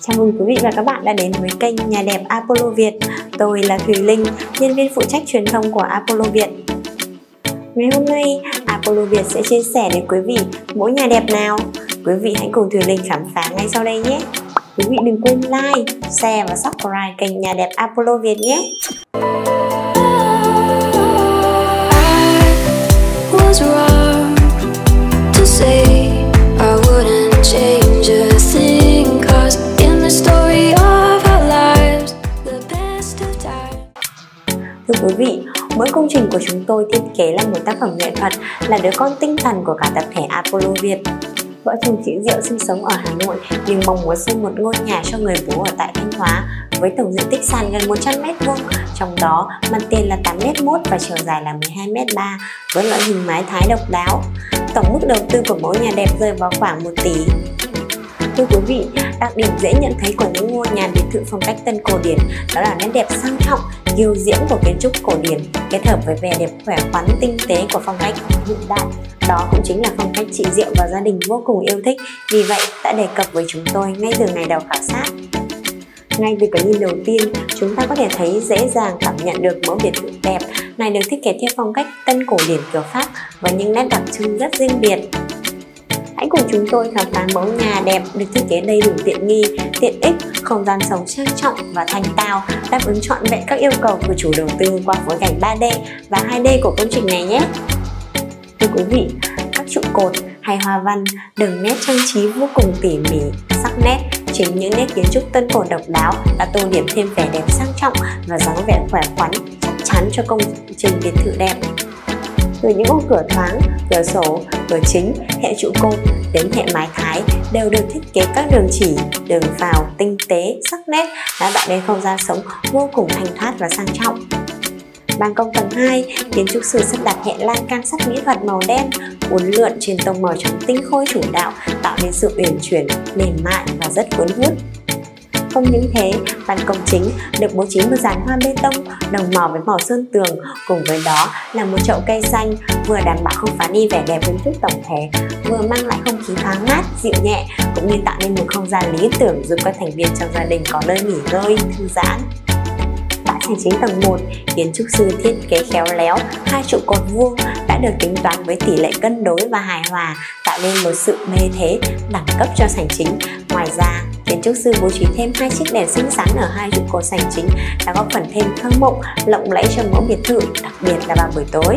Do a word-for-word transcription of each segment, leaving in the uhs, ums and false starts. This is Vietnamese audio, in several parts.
Chào mừng quý vị và các bạn đã đến với kênh Nhà đẹp Apollo Việt. Tôi là Thùy Linh, nhân viên phụ trách truyền thông của Apollo Việt. Ngày hôm nay, Apollo Việt sẽ chia sẻ đến quý vị mẫu nhà đẹp nào. Quý vị hãy cùng Thùy Linh khám phá ngay sau đây nhé. Quý vị đừng quên like, share và subscribe kênh Nhà đẹp Apollo Việt nhé. Thưa quý vị, mỗi công trình của chúng tôi thiết kế là một tác phẩm nghệ thuật, là đứa con tinh thần của cả tập thể Apollo Việt. Vợ chồng chị Diệu sinh sống ở Hà Nội nhưng mong muốn xây một ngôi nhà cho người bố ở tại Thanh Hóa với tổng diện tích sàn gần một trăm mét vuông, trong đó mặt tiền là tám mét một và chiều dài là mười hai mét ba với loại hình mái Thái độc đáo. Tổng mức đầu tư của mẫu nhà đẹp rơi vào khoảng một tỷ. Thưa quý vị, đặc điểm dễ nhận thấy của những ngôi nhà biệt thự phong cách tân cổ điển đó là nét đẹp sang trọng, kiêu diễm của kiến trúc cổ điển kết hợp với vẻ đẹp khỏe khoắn tinh tế của phong cách hiện đại. Đó cũng chính là phong cách chị Diệu và gia đình vô cùng yêu thích, vì vậy đã đề cập với chúng tôi ngay từ ngày đầu khảo sát. Ngay từ cái nhìn đầu tiên, chúng ta có thể thấy dễ dàng cảm nhận được mẫu biệt thự đẹp này được thiết kế theo phong cách tân cổ điển kiểu Pháp với những nét đặc trưng rất riêng biệt. Hãy cùng chúng tôi khám phá mẫu nhà đẹp được thiết kế đầy đủ tiện nghi, tiện ích, không gian sống trang trọng và thanh tao, đáp ứng trọn vẹn các yêu cầu của chủ đầu tư qua phối cảnh ba D và hai D của công trình này nhé. Thưa quý vị, các trụ cột hay hoa văn, đường nét trang trí vô cùng tỉ mỉ, sắc nét. Chính những nét kiến trúc tân cổ độc đáo đã tô điểm thêm vẻ đẹp sang trọng và dáng vẻ khỏe khoắn chắc chắn cho công trình biệt thự đẹp. Từ những ô cửa thoáng, cửa sổ, cửa chính, hệ trụ cột đến hệ mái Thái đều được thiết kế các đường chỉ, đường phào tinh tế, sắc nét đã tạo nên không gian sống vô cùng thanh thoát và sang trọng. Ban công tầng hai, kiến trúc sư sắp đặt hệ lan can sắt mỹ thuật màu đen uốn lượn trên tông màu trắng tinh khôi chủ đạo, tạo nên sự uyển chuyển, mềm mại và rất cuốn hút. Không những thế, ban công chính được bố trí một dàn hoa bê tông đồng màu với màu sơn tường, cùng với đó là một chậu cây xanh, vừa đảm bảo không phá đi vẻ đẹp kiến trúc tổng thể, vừa mang lại không khí thoáng mát, dịu nhẹ, cũng như tạo nên một không gian lý tưởng giúp các thành viên trong gia đình có nơi nghỉ ngơi, thư giãn. Tại sảnh chính tầng một, kiến trúc sư thiết kế khéo léo, hai trụ cột vuông đã được tính toán với tỷ lệ cân đối và hài hòa, tạo nên một sự bê thế, đẳng cấp cho sảnh chính. Ngoài ra, kiến trúc sư bố trí thêm hai chiếc đèn xinh xắn ở hai trụ cột sảnh chính đã góp phần thêm thơ mộng, lộng lẫy cho mẫu biệt thự, đặc biệt là vào buổi tối.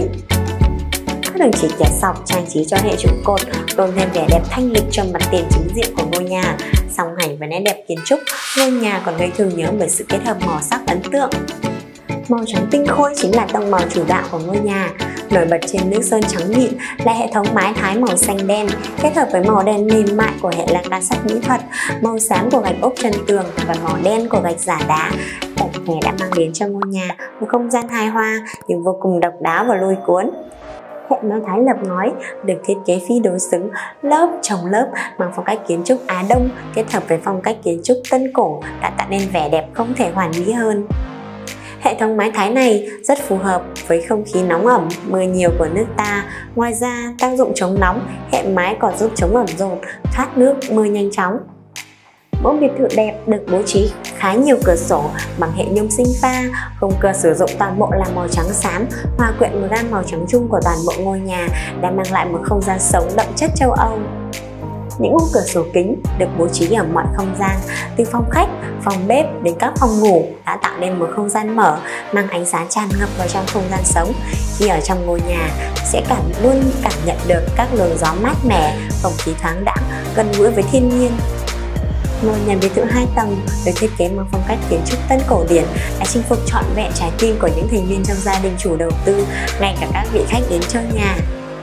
Các đường chỉ kẻ sọc trang trí cho hệ trụ cột tôn thêm vẻ đẹp thanh lịch cho mặt tiền chính diện của ngôi nhà. Song hành với nét đẹp kiến trúc, ngôi nhà còn gây thương nhớ bởi sự kết hợp màu sắc ấn tượng. Màu trắng tinh khôi chính là tông màu chủ đạo của ngôi nhà. Nổi bật trên nước sơn trắng mịn là hệ thống mái Thái màu xanh đen kết hợp với màu đen mềm mại của hệ lan can sắt mỹ thuật, màu xám của gạch ốp chân tường và màu đen của gạch giả đá. Tổng thể đã mang đến cho ngôi nhà một không gian hài hòa nhưng vô cùng độc đáo và lôi cuốn. Hệ mái Thái lập ngói được thiết kế phi đối xứng, lớp chồng lớp mang phong cách kiến trúc Á Đông kết hợp với phong cách kiến trúc tân cổ đã tạo nên vẻ đẹp không thể hoàn mỹ hơn. Hệ thống mái Thái này rất phù hợp với không khí nóng ẩm, mưa nhiều của nước ta. Ngoài ra, tác dụng chống nóng, hệ mái còn giúp chống ẩm dồn, thoát nước, mưa nhanh chóng. Mẫu biệt thự đẹp được bố trí khá nhiều cửa sổ bằng hệ nhôm sinh pha, khung cửa sử dụng toàn bộ là màu trắng xám, hòa quyện một gam màu trắng chung của toàn bộ ngôi nhà đã mang lại một không gian sống đậm chất châu Âu. Những ô cửa sổ kính được bố trí ở mọi không gian, từ phòng khách, phòng bếp đến các phòng ngủ đã tạo nên một không gian mở, mang ánh sáng tràn ngập vào trong không gian sống. Khi ở trong ngôi nhà, sẽ cảm luôn cảm nhận được các luồng gió mát mẻ, không khí thoáng đãng, gần gũi với thiên nhiên. Ngôi nhà biệt thự hai tầng được thiết kế bằng phong cách kiến trúc tân cổ điển đã chinh phục trọn vẹn trái tim của những thành viên trong gia đình chủ đầu tư, ngay cả các vị khách đến chơi nhà.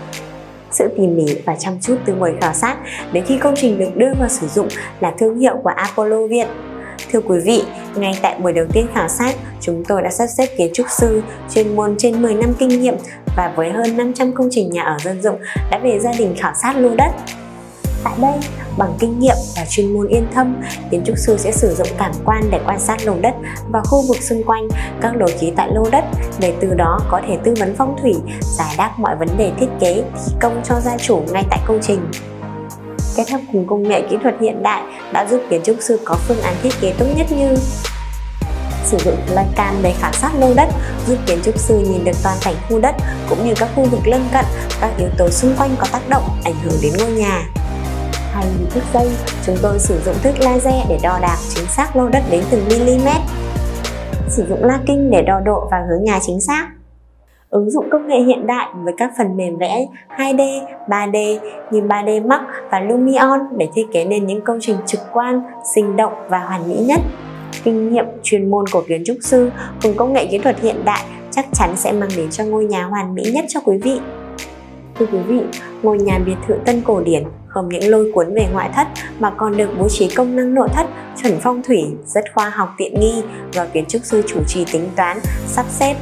Sự tỉ mỉ và chăm chút từ buổi khảo sát đến khi công trình được đưa vào sử dụng là thương hiệu của Apollo Việt. Thưa quý vị, ngay tại buổi đầu tiên khảo sát, chúng tôi đã sắp xếp kiến trúc sư chuyên môn trên mười năm kinh nghiệm và với hơn năm trăm công trình nhà ở dân dụng đã về gia đình khảo sát lô đất. Tại đây, bằng kinh nghiệm và chuyên môn yên thâm, kiến trúc sư sẽ sử dụng cảm quan để quan sát lô đất và khu vực xung quanh, các đồ khí tại lô đất để từ đó có thể tư vấn phong thủy, giải đáp mọi vấn đề thiết kế, thi công cho gia chủ ngay tại công trình. kết hợp cùng công nghệ kỹ thuật hiện đại đã giúp kiến trúc sư có phương án thiết kế tốt nhất như sử dụng flycam để khảo sát lô đất, giúp kiến trúc sư nhìn được toàn cảnh khu đất cũng như các khu vực lân cận, các yếu tố xung quanh có tác động ảnh hưởng đến ngôi nhà. Hay như thước dây, chúng tôi sử dụng thước laser để đo đạc chính xác lô đất đến từng mm. Sử dụng la kinh để đo độ và hướng nhà chính xác. Ứng dụng công nghệ hiện đại với các phần mềm vẽ hai D, ba D như ba D Max và Lumion để thiết kế nên những công trình trực quan, sinh động và hoàn mỹ nhất. Kinh nghiệm chuyên môn của kiến trúc sư cùng công nghệ kỹ thuật hiện đại chắc chắn sẽ mang đến cho ngôi nhà hoàn mỹ nhất cho quý vị. Thưa quý vị, ngôi nhà biệt thự Tân cổ điển không những lôi cuốn về ngoại thất mà còn được bố trí công năng nội thất chuẩn phong thủy, rất khoa học tiện nghi và kiến trúc sư chủ trì tính toán, sắp xếp.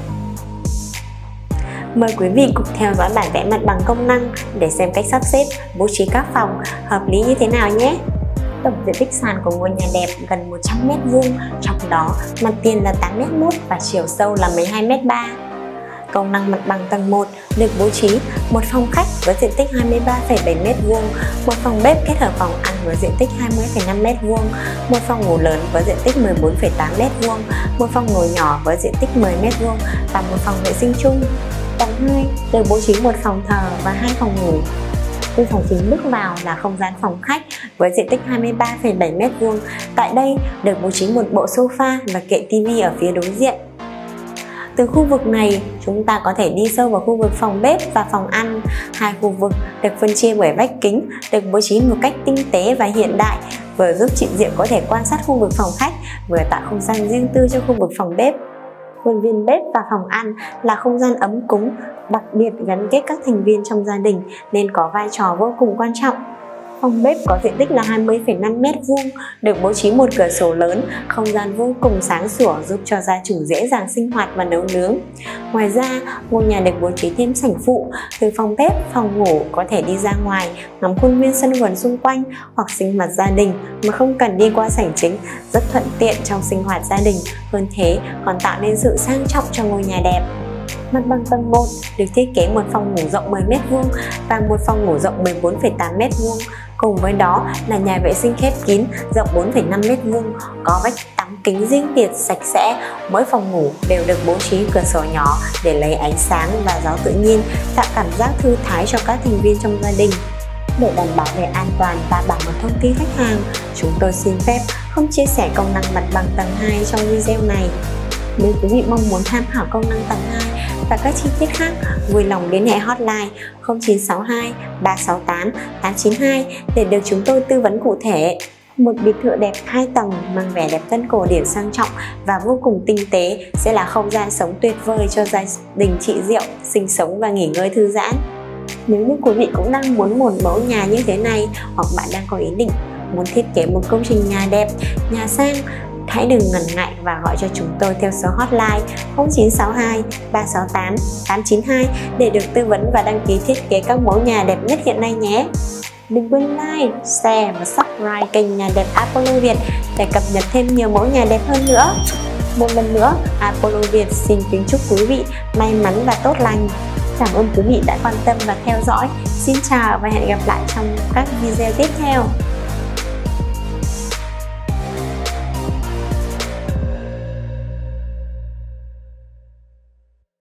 Mời quý vị cùng theo dõi bản vẽ mặt bằng công năng để xem cách sắp xếp, bố trí các phòng hợp lý như thế nào nhé. Tổng diện tích sàn của ngôi nhà đẹp gần một trăm mét vuông, trong đó mặt tiền là tám mét một và chiều sâu là mười hai mét ba. Công năng mặt bằng tầng một được bố trí một phòng khách với diện tích hai mươi ba phẩy bảy mét vuông, một phòng bếp kết hợp phòng ăn với diện tích hai mươi phẩy năm mét vuông, một phòng ngủ lớn với diện tích mười bốn phẩy tám mét vuông, một phòng ngủ nhỏ với diện tích mười mét vuông và một phòng vệ sinh chung. Tầng hai được bố trí một phòng thờ và hai phòng ngủ. Từ phòng chính bước vào là không gian phòng khách với diện tích hai mươi ba phẩy bảy mét vuông. Tại đây được bố trí một bộ sofa và kệ tivi ở phía đối diện. Từ khu vực này, chúng ta có thể đi sâu vào khu vực phòng bếp và phòng ăn. Hai khu vực được phân chia bởi vách kính, được bố trí một cách tinh tế và hiện đại, vừa giúp chị Diệu có thể quan sát khu vực phòng khách, vừa tạo không gian riêng tư cho khu vực phòng bếp. Khuôn viên bếp và phòng ăn là không gian ấm cúng, đặc biệt gắn kết các thành viên trong gia đình nên có vai trò vô cùng quan trọng. Phòng bếp có diện tích là hai mươi phẩy năm mét vuông, được bố trí một cửa sổ lớn, không gian vô cùng sáng sủa giúp cho gia chủ dễ dàng sinh hoạt và nấu nướng. Ngoài ra, ngôi nhà được bố trí thêm sảnh phụ, từ phòng bếp, phòng ngủ có thể đi ra ngoài, ngắm khuôn viên sân vườn xung quanh hoặc sinh hoạt gia đình mà không cần đi qua sảnh chính, rất thuận tiện trong sinh hoạt gia đình. Hơn thế, còn tạo nên sự sang trọng cho ngôi nhà đẹp. Mặt bằng tầng một được thiết kế một phòng ngủ rộng mười mét vuông và một phòng ngủ rộng mười bốn phẩy tám mét vuông. Cùng với đó là nhà vệ sinh khép kín rộng bốn phẩy năm mét vuông, có vách tắm kính riêng biệt sạch sẽ. Mỗi phòng ngủ đều được bố trí cửa sổ nhỏ để lấy ánh sáng và gió tự nhiên, tạo cảm giác thư thái cho các thành viên trong gia đình. Để đảm bảo về an toàn và bảo mật thông tin khách hàng, chúng tôi xin phép không chia sẻ công năng mặt bằng tầng hai trong video này. Nếu quý vị mong muốn tham khảo công năng tầng hai và các chi tiết khác, vui lòng liên hệ hotline không chín sáu hai ba sáu tám tám chín hai để được chúng tôi tư vấn cụ thể. Một biệt thự đẹp hai tầng mang vẻ đẹp Tân cổ điển sang trọng và vô cùng tinh tế sẽ là không gian sống tuyệt vời cho gia đình chị Diệu sinh sống và nghỉ ngơi thư giãn. Nếu như quý vị cũng đang muốn một mẫu nhà như thế này, hoặc bạn đang có ý định muốn thiết kế một công trình nhà đẹp, nhà sang, hãy đừng ngần ngại và gọi cho chúng tôi theo số hotline không chín sáu hai ba sáu tám tám chín hai để được tư vấn và đăng ký thiết kế các mẫu nhà đẹp nhất hiện nay nhé. Đừng quên like, share và subscribe kênh Nhà đẹp Apollo Việt để cập nhật thêm nhiều mẫu nhà đẹp hơn nữa. Một lần nữa, Apollo Việt xin kính chúc quý vị may mắn và tốt lành. Cảm ơn quý vị đã quan tâm và theo dõi. Xin chào và hẹn gặp lại trong các video tiếp theo.